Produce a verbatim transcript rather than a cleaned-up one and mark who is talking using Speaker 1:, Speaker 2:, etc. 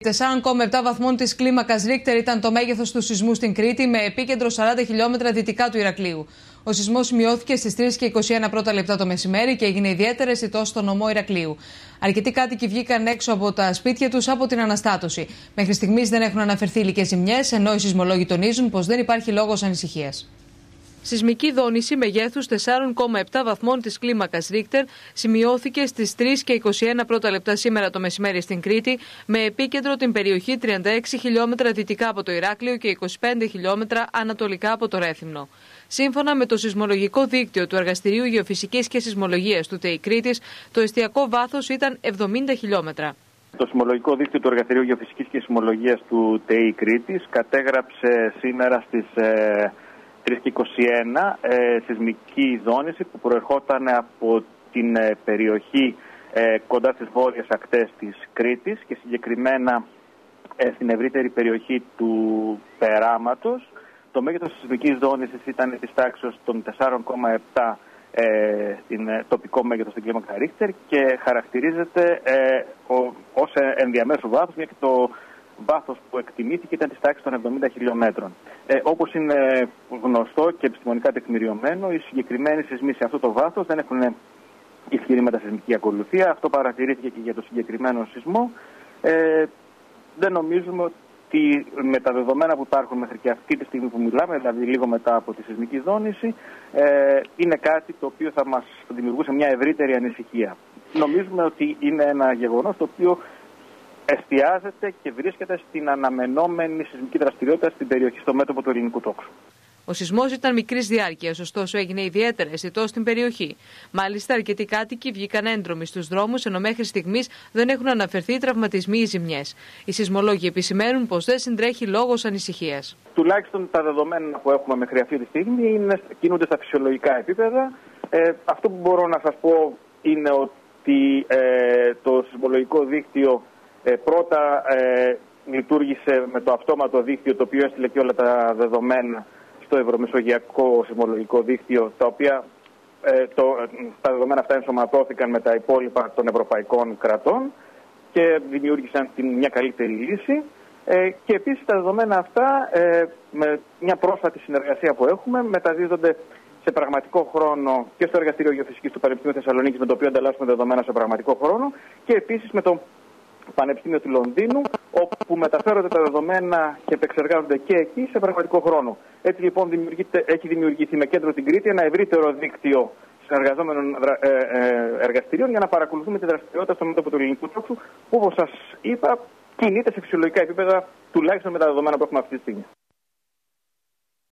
Speaker 1: τέσσερα κόμμα επτά βαθμών της κλίμακας Ρίχτερ ήταν το μέγεθος του σεισμού στην Κρήτη, με επίκεντρο σαράντα χιλιόμετρα δυτικά του Ηρακλείου. Ο σεισμός σημειώθηκε στις τρεις και είκοσι ένα πρώτα λεπτά το μεσημέρι και έγινε ιδιαίτερα αισθητός στο νομό Ηρακλείου. Αρκετοί κάτοικοι βγήκαν έξω από τα σπίτια τους από την αναστάτωση. Μέχρι στιγμής δεν έχουν αναφερθεί υλικές ζημιές, ενώ οι σεισμολόγοι τονίζουν πως δεν υπάρχει λόγος ανησυχίας. Σεισμική δόνηση μεγέθους τέσσερα κόμμα επτά βαθμών της κλίμακας Ρίχτερ σημειώθηκε στις τρεις και είκοσι ένα πρώτα λεπτά σήμερα το μεσημέρι στην Κρήτη, με επίκεντρο την περιοχή τριάντα έξι χιλιόμετρα δυτικά από το Ηράκλειο και είκοσι πέντε χιλιόμετρα ανατολικά από το Ρέθυμνο. Σύμφωνα με το σεισμολογικό δίκτυο του Εργαστηρίου Γεωφυσικής και Σεισμολογίας του ΤΕΙ Κρήτης, το εστιακό βάθος ήταν εβδομήντα χιλιόμετρα.
Speaker 2: Το σεισμολογικό δίκτυο του Εργαστηρίου Γεωφυσικής και Σεισμολογίας του ΤΕΙ Κρήτης κατέγραψε σήμερα στις ε... τρεις και είκοσι ένα ε, σεισμική δόνηση που προερχόταν από την ε, περιοχή ε, κοντά στις βόρειες ακτές της Κρήτης και συγκεκριμένα ε, στην ευρύτερη περιοχή του Περάματος. Το μέγεθος της σεισμικής δόνησης ήταν της τάξης των τέσσερα κόμμα επτά ε, στην, ε, τοπικό μέγεθος στην κλίμακα Ρίχτερ και χαρακτηρίζεται ε, ο, ως ενδιαμέσου βάθος, μια και το βάθος που εκτιμήθηκε ήταν της τάξης των εβδομήντα χιλιόμετρων. Ε, όπως είναι γνωστό και επιστημονικά τεκμηριωμένο, οι συγκεκριμένοι σεισμοί σε αυτό το βάθος δεν έχουν ισχυρή μετασεισμική ακολουθία. Αυτό παρατηρήθηκε και για το συγκεκριμένο σεισμό. Ε, δεν νομίζουμε ότι με τα δεδομένα που υπάρχουν μέχρι και αυτή τη στιγμή που μιλάμε, δηλαδή λίγο μετά από τη σεισμική δόνηση, ε, είναι κάτι το οποίο θα μας δημιουργούσε μια ευρύτερη ανησυχία. Νομίζουμε ότι είναι ένα γεγονός το οποίο εστιάζεται και βρίσκεται στην αναμενόμενη σεισμική δραστηριότητα στην περιοχή στο μέτωπο του ελληνικού τόξου.
Speaker 1: Ο σεισμός ήταν μικρής διάρκειας, ωστόσο έγινε ιδιαίτερα αισθητός στην περιοχή. Μάλιστα, αρκετοί κάτοικοι βγήκαν έντρομοι στους δρόμους, ενώ μέχρι στιγμής δεν έχουν αναφερθεί τραυματισμοί ή ζημιές. Οι σεισμολόγοι επισημαίνουν πως δεν συντρέχει λόγος ανησυχίας.
Speaker 2: Τουλάχιστον τα δεδομένα που έχουμε μέχρι αυτή τη στιγμή είναι, κινούνται στα φυσιολογικά επίπεδα. Ε, αυτό που μπορώ να σας πω είναι ότι ε, το σεισμολογικό δίκτυο Ε, πρώτα ε, λειτουργήσε με το αυτόματο δίκτυο, το οποίο έστειλε και όλα τα δεδομένα στο ευρωμεσογειακό σεισμολογικό δίκτυο, τα οποία ε, το, τα δεδομένα αυτά ενσωματώθηκαν με τα υπόλοιπα των ευρωπαϊκών κρατών και δημιούργησαν την, μια καλύτερη λύση. Ε, και επίσης τα δεδομένα αυτά, ε, με μια πρόσφατη συνεργασία που έχουμε, μεταδίδονται σε πραγματικό χρόνο και στο Εργαστήριο Γεωφυσικής του Πανεπιστημίου Θεσσαλονίκης, με το οποίο ανταλλάσσουμε δεδομένα σε πραγματικό χρόνο, και επίσης με το Πανεπιστήμιο του Λονδίνου, όπου μεταφέρονται τα δεδομένα και επεξεργάζονται και εκεί σε πραγματικό χρόνο. Έτσι λοιπόν έχει δημιουργηθεί με κέντρο την Κρήτη ένα ευρύτερο δίκτυο συνεργαζόμενων εργαστηρίων για να παρακολουθούμε τη δραστηριότητα στο μέτωπο του ελληνικού τόξου, που όπως σας είπα κινείται σε φυσιολογικά επίπεδα, τουλάχιστον με τα δεδομένα που έχουμε αυτή τη στιγμή.